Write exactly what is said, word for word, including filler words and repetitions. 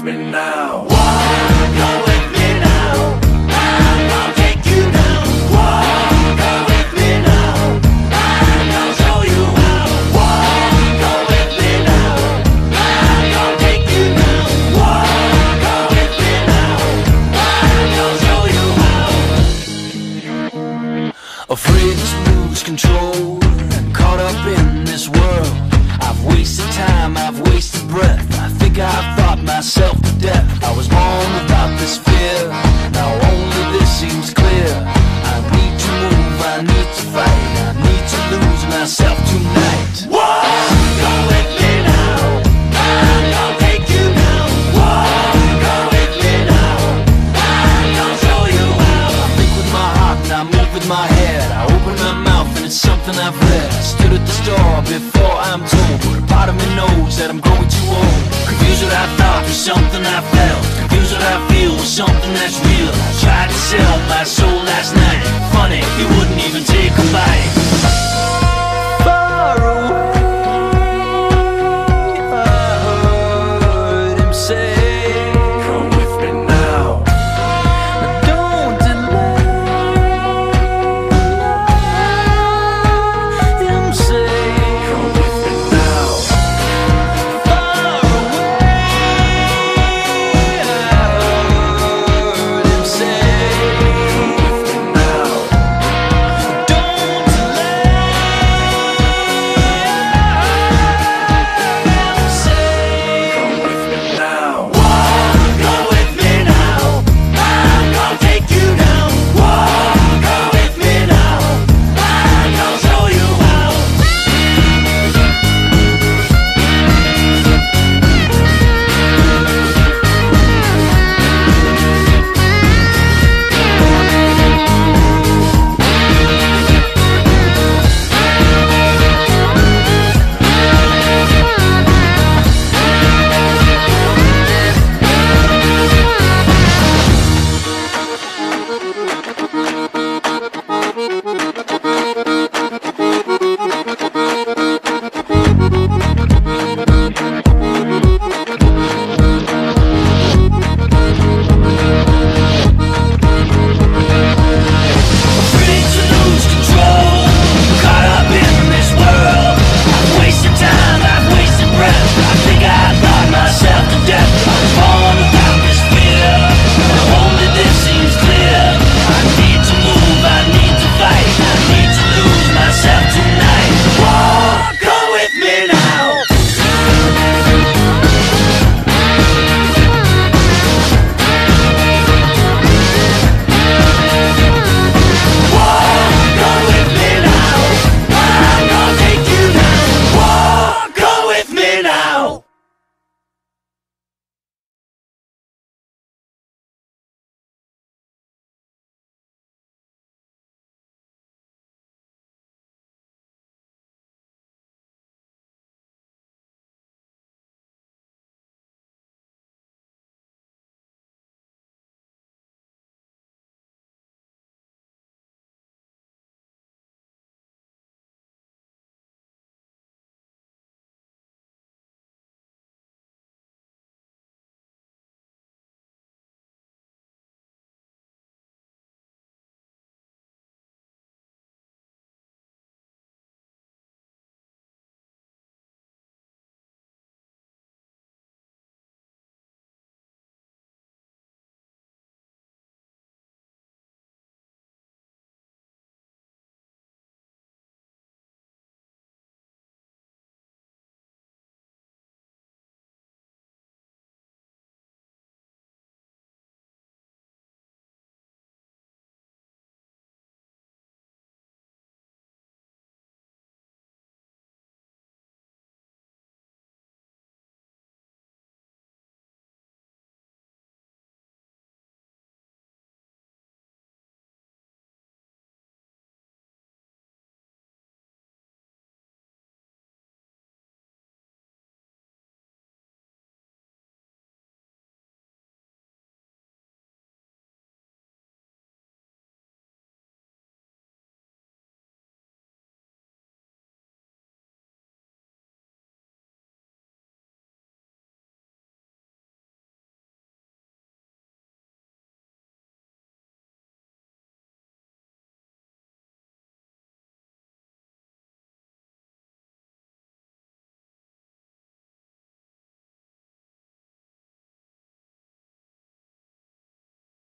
with me now. Walk, go with me now. And I'll take you down. Walk, go with me now. And I'll show you how. Walk, go with me now. And I'll take you down. Walk, go with me now. And I'll show you how. Afraid to lose control, caught up in this world. I've wasted time, I've wasted breath. I think I've thought myself to death. I was born without this fear, now only this seems clear. I need to move, I need to fight, I need to lose myself tonight. Walk, go with me now. And I'll take you down. Walk, go with me now. And I'll show you how. I think with my heart and I move with my head. I open my mouth and it's something I've read. I stood at the store before I'm told, but a part of me knows that I'm growing too old. Confused what I thought was something I felt. Confused what I feel was something that's real. I tried to sell my soul last night. Funny, you wouldn't even take a bite.